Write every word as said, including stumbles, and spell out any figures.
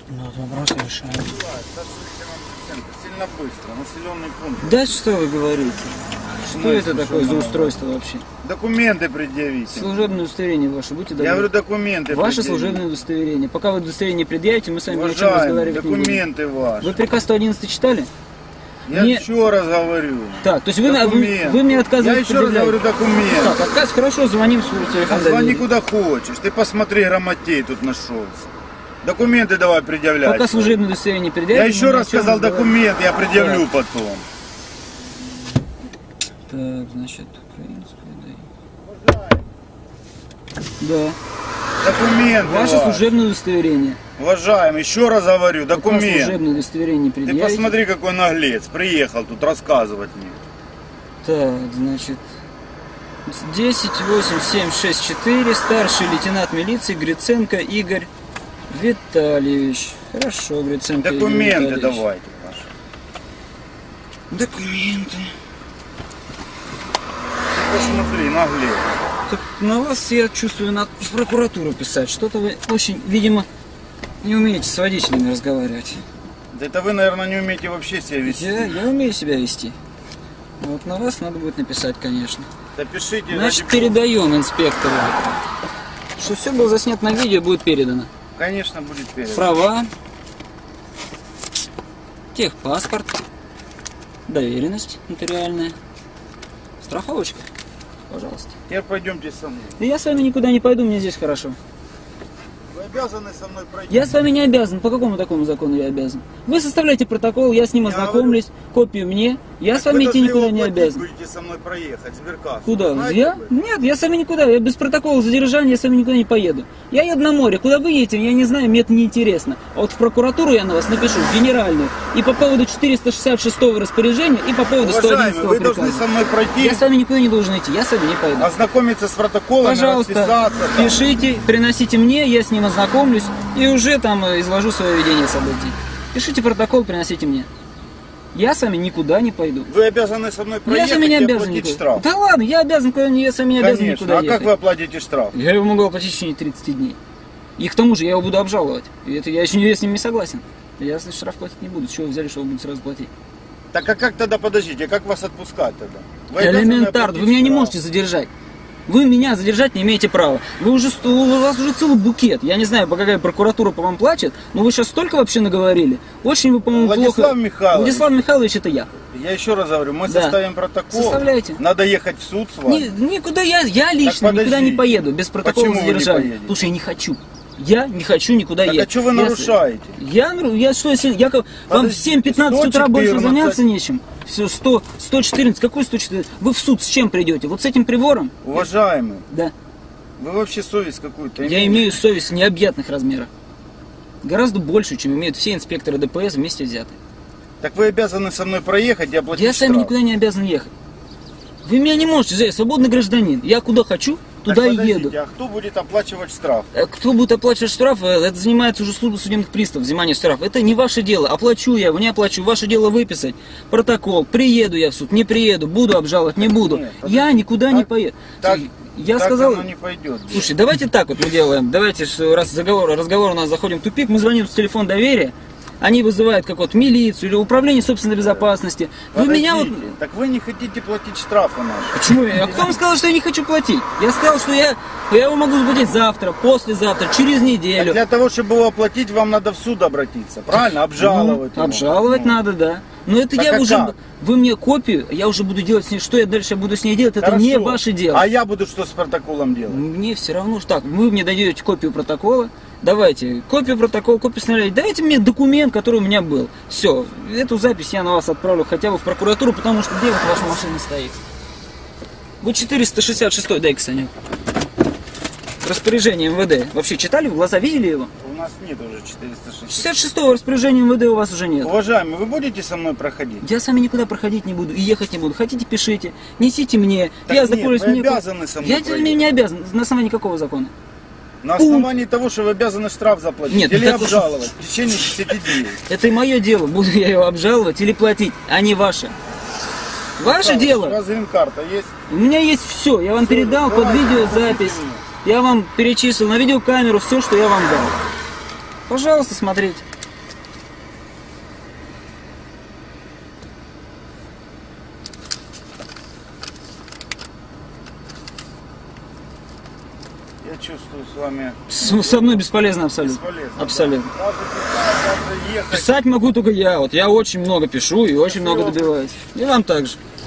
Ну, вот вопрос решаем. Сильно быстро, населенный пункт. Да что вы говорите? Что Ну, это такое за устройство вообще? Документы предъявите. Служебное удостоверение ваше, будьте добры. Я говорю, документы Ваше предъявите. служебное удостоверение. Пока вы удостоверение предъявите, мы с вами ни о чем Уважаемый, разговаривать не будем. документы ваши. Вы приказ сто одиннадцать читали? Я Мне- еще раз говорю. Так, то есть вы, вы, Документ. вы мне Я отказываете еще раз предъявлять? говорю документ. Так, отказ, хорошо, звоним в свой телефон Звони доверия. куда хочешь. Ты посмотри, грамотей тут нашелся. Документы давай предъявлять. Пока служебное удостоверение предъявите. Я еще мы ни о раз чем сказал разговаривать. документ, я предъявлю потом. Так, значит, украинская, да. Да. Документы Ваше ваши. служебное удостоверение. Уважаемый, еще раз говорю, Пока документ. служебное удостоверение Ты предъявите. посмотри, какой наглец. Приехал тут рассказывать мне. Так, значит, десять восемь семь шесть четыре, старший лейтенант милиции Гриценко Игорь Витальевич. Хорошо, Гриценко Игорь Документы Витальевич. давайте ваши. Документы. Ты посмотри, наглец. Так на вас, я чувствую, надо в прокуратуру писать. Что-то вы очень, видимо, не умеете с водителями разговаривать. Да это вы, наверное, не умеете вообще себя вести. Я, я умею себя вести. Вот на вас надо будет написать, конечно. Да пишите. Значит, ради бога. передаем инспектору. Что все было заснято на видео, будет передано. Конечно, будет перед. Права, техпаспорт, доверенность нотариальная, страховочка, пожалуйста. Теперь пойдемте со мной. Да я с вами никуда не пойду, мне здесь хорошо. Вы обязаны со мной пройти. Я с вами не обязан. По какому такому закону я обязан? Вы составляете протокол, я с ним Я ознакомлюсь, копию мне. Я Так с вами вы идти должны никуда его не платить, обязан. Будете со мной проехать, сберкассу. Куда? Знаете Я? вы? Нет, я с вами никуда. Я без протокола задержания, я с вами никуда не поеду. Я еду на море. Куда вы едете, я не знаю, мне это не интересно. А вот в прокуратуру я на вас напишу, в генеральную. И по поводу четыреста шестьдесят шестого распоряжения, и по поводу сто Уважаемый, одиннадцатого вы должны приказа. со мной пройти, Я с вами никуда не должен идти, я с вами не пойду. ознакомиться с протоколом, Пожалуйста, расписаться. там. пишите, приносите мне, я с ним ознакомлюсь и уже там э, изложу свое видение событий. Пишите протокол, приносите мне. Я с вами никуда не пойду. Вы обязаны со мной Я проехать с вами не и обязан оплатить никуда. штраф. Да ладно, я обязан, куда- я с вами не обязан Конечно. никуда А ехать. как вы оплатите штраф? Я его могу оплатить в течение тридцати дней. И к тому же я его буду обжаловать. И это я еще не, с ним не согласен. Я штраф платить не буду. С чего вы взяли, что вы будете сразу платить? Так а как тогда, подождите, как вас отпускать тогда? Вы обязаны Элементарно. оплатить Вы меня не штраф. можете задержать. Вы меня задержать не имеете права. Вы уже, сто- у вас уже целый букет. Я не знаю, по какая прокуратура по вам плачет, но вы сейчас столько вообще наговорили. Очень вы, по-моему, Владислав плохо... Михайлович. Владислав Михайлович, это я. Я еще раз говорю, мы Да. составим протокол. Составляйте. Надо ехать в суд с вами. Ни- никуда я, я лично подождите. никуда не поеду без протокола Почему вы не задержания. поедете? Потому что я не хочу. Я не хочу никуда Так ехать. а что вы Я с- нарушаете? Я, нару- я что, если я, ко- вам в Подождите, семь-пятнадцать утра сто больше четырнадцать. заняться нечем. Все, сто, сто четырнадцать, какой сто четырнадцать? Вы в суд с чем придете? Вот с этим прибором? Уважаемый, Да. вы вообще совесть какую-то Я имеете? имею совесть необъятных размеров. Гораздо больше, чем имеют все инспекторы ДПС вместе взятые. Так вы обязаны со мной проехать и оплатить Я с вами штраф. никуда не обязан ехать. Вы меня не можете взять, я свободный гражданин. Я куда хочу, Так туда и подождите, еду. а кто будет оплачивать штраф? Э, Кто будет оплачивать штраф, э, это занимается уже служба судебных приставов, взимание штрафа. Это не ваше дело. Оплачу я, не оплачу. Ваше дело выписать протокол. Приеду я в суд, не приеду, буду обжаловать, не буду. Нет, Я никуда не так- поеду. Так, Я так сказал... оно не пойдет. Слушай, давайте так вот мы делаем. Давайте, что раз заговор, разговор у нас заходим в тупик, мы звоним с телефона доверия, они вызывают как вот милицию или управление собственной безопасности. Вы меня вот... Подождите, Так вы не хотите платить штрафы наши. Почему? А кто вам сказал, что я не хочу платить? Я сказал, что я, я его могу заплатить завтра, послезавтра, через Так неделю. для того, чтобы его оплатить, вам надо в суд обратиться, правильно? Обжаловать Ну, его. обжаловать Ну. надо, да. Но это Так я а уже... как? Вы мне копию, я уже буду делать с ней, что я дальше буду с ней делать, это Хорошо. не ваше дело. А я буду что с протоколом делать? Мне все равно, что так, вы мне даете копию протокола, давайте, копию протокола, копию сценария, дайте мне документ, который у меня был. Все, эту запись я на вас отправлю хотя бы в прокуратуру, потому что где вот ваша машина стоит? Вот четыреста шестьдесят шестой, дай-ка, Саня. Распоряжение МВД. Вообще читали, в глаза видели его? У нас нет уже четыреста шестьдесят. шестьдесят шестого распоряжения МВД у вас уже нет. Уважаемый, вы будете со мной проходить? Я с вами никуда проходить не буду и ехать не буду. Хотите, пишите, несите мне. Так я нет, ознакомлюсь, вы мне- обязаны со мной Я тебе проехать. не обязан. На основании какого закона? На основании того, что вы обязаны штраф заплатить Нет, или ну так уж- обжаловать в течение десяти дней. Это и мое дело, буду я его обжаловать или платить, а не ваше. Ваше У дело. вас грин-карта есть? У меня есть все. Я вам Всё, передал под давайте, видеозапись. Я вам перечислил на видеокамеру все, что я вам дал. Пожалуйста, смотрите. Я чувствую с вами С- Со мной бесполезно абсолютно. бесполезно. Абсолютно. Да. Даже писать, даже ехать. Писать могу только я. Вот я очень много пишу и очень много Спасибо. добиваюсь. И вам также.